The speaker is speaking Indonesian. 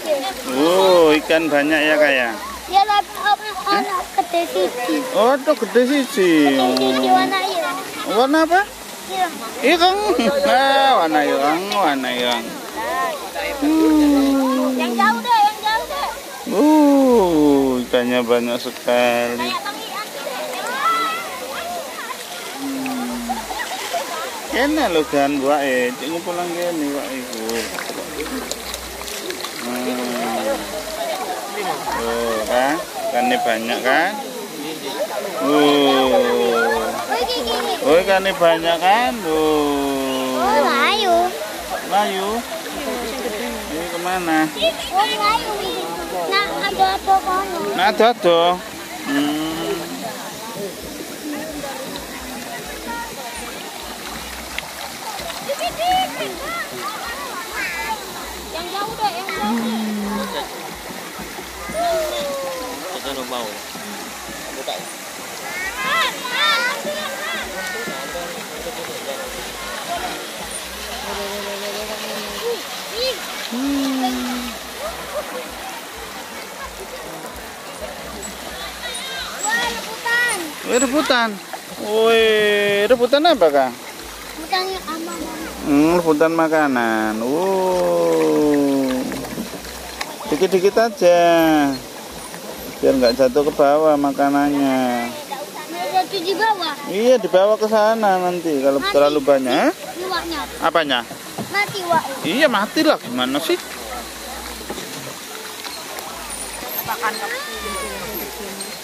Oh, ikan banyak ya kayak. Ya orang gede siji. Oh, itu gede siji. Siji warna ireng. Warna apa? Ireng. Ireng. Nah, warna ireng, warna ireng. Yang jauh deh, yang jauh deh. Ikannya banyak sekali. Kene lho gan wae, cek ngumpul kene wae iku. Oh, kan? Ikannya banyak kan? Oh, ikannya banyak kan? Oh, layu. Layu. Ini kemana? Oh, layu. Nah, ada kono. Nah, ada. Yang jauh deh, yang jauh. Kita mau. Buka. Wah, rebutan. Rebutan. Woi, rebutan apa, Kang? Rebutan yang aman. Rebutan makanan. Dikit-dikit aja. Biar nggak jatuh ke bawah makanannya. Jatuh di bawah. Iya, dibawa ke sana nanti kalau Mati. terlalu banyak. Luaknya. Apanya? Mati, Wak. Iya, mati lah. Gimana sih? Makan